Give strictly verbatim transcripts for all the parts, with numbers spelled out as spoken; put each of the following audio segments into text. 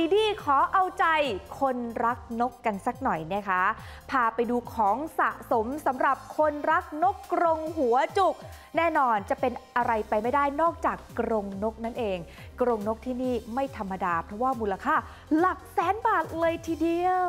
ดีดีขอเอาใจคนรักนกกันสักหน่อยนะคะพาไปดูของสะสมสำหรับคนรักนกกรงหัวจุกแน่นอนจะเป็นอะไรไปไม่ได้นอกจากกรงนกนั่นเองกรงนกที่นี่ไม่ธรรมดาเพราะว่ามูลค่าหลักแสนบาทเลยทีเดียว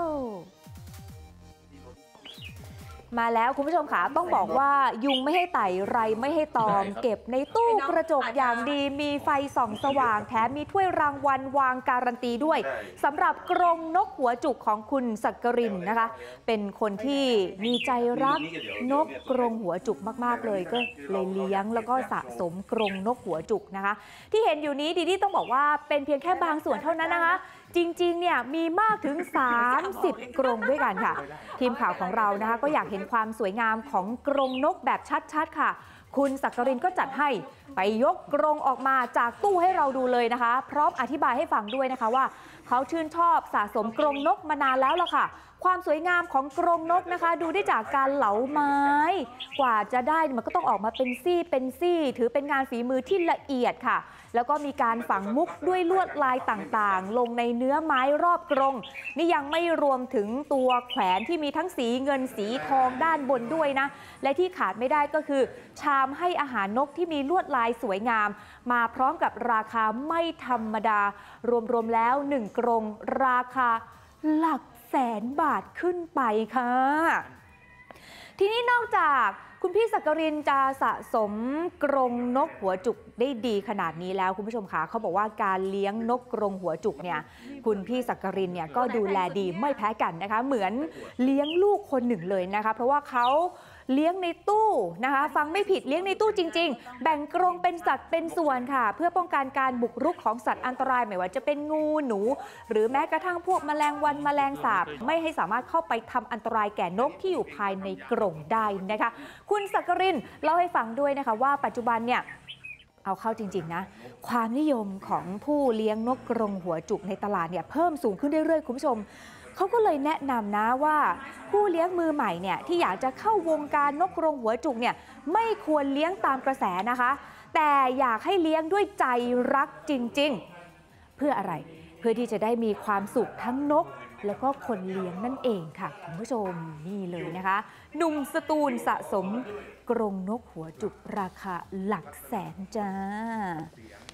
มาแล้วคุณผู้ชมค่ะต้องบอกว่ายุงไม่ให้ไต่ไรไม่ให้ตอมเก็บในตู้กระจกอย่างดีมีไฟส่องสว่างแถมมีถ้วยรางวัลวางการันตีด้วยสำหรับกรงนกหัวจุกของคุณสักกรินนะคะเป็นคนที่มีใจรักนกกรงหัวจุกมากๆเลยก็เลยเลี้ยงแล้วก็สะสมกรงนกหัวจุกนะคะที่เห็นอยู่นี้ดีดีต้องบอกว่าเป็นเพียงแค่บางส่วนเท่านั้นนะคะจริงๆเนี่ยมีมากถึงสามสิบกรงด้วยกันค่ะทีมข่าวของเรานะคะก็อยากเห็นความสวยงามของกรงนกแบบชัดๆค่ะคุณสักกรินก็จัดให้ไปยกกรงออกมาจากตู้ให้เราดูเลยนะคะพร้อมอธิบายให้ฟังด้วยนะคะว่าเขาชื่นชอบสะสมกรงนกมานานแล้วล่ะค่ะความสวยงามของกรงนกนะคะดูได้จากการเหลาไม้กว่าจะได้มันก็ต้องออกมาเป็นซี่เป็นซี่ถือเป็นงานฝีมือที่ละเอียดค่ะแล้วก็มีการฝังมุกด้วยลวดลายต่างๆลงในเนื้อไม้รอบกรงนี่ยังไม่รวมถึงตัวแขวนที่มีทั้งสีเงินสีทองด้านบนด้วยนะและที่ขาดไม่ได้ก็คือชามให้อาหารนกที่มีลวดลายสวยงามมาพร้อมกับราคาไม่ธรรมดารวมๆแล้วหนึ่งกรงราคาหลักแสนบาทขึ้นไปค่ะทีนี้นอกจากคุณพี่สักกรินจะสะสมกรงนกหัวจุกได้ดีขนาดนี้แล้วคุณผู้ชมคะเขาบอกว่าการเลี้ยงนกกรงหัวจุกเนี่ยคุณพี่สักกรินเนี่ยก็ดูแลดีไม่แพ้กันนะคะเหมือนเลี้ยงลูกคนหนึ่งเลยนะคะเพราะว่าเขาเลี้ยงในตู้นะคะฟังไม่ผิดเลี้ยงในตู้จริงๆแบ่งกรงเป็นสัตว์เป็นส่วนค่ะเพื่อป้องกันการบุกรุกของสัตว์อันตรายไม่ว่าจะเป็นงูหนูหรือแม้กระทั่งพวกแมลงวันแมลงสาบไม่ให้สามารถเข้าไปทำอันตรายแก่นกที่อยู่ภายในกรงได้นะคะคุณสักกรินเล่าให้ฟังด้วยนะคะว่าปัจจุบันเนี่ยเอาเข้าจริงๆนะความนิยมของผู้เลี้ยงนกกรงหัวจุกในตลาดเนี่ยเพิ่มสูงขึ้นเรื่อยๆคุณผู้ชมเขาก็เลยแนะนำนะว่าผู้เลี้ยงมือใหม่เนี่ยที่อยากจะเข้าวงการนกกรงหัวจุกเนี่ยไม่ควรเลี้ยงตามกระแสนะคะแต่อยากให้เลี้ยงด้วยใจรักจริงๆเพื่ออะไรเพื่อที่จะได้มีความสุขทั้งนกแล้วก็คนเลี้ยงนั่นเองค่ะคุณผู้ชมนี่เลยนะคะหนุ่มสตูลสะสมกรงนกหัวจุกราคาหลักแสนจ้า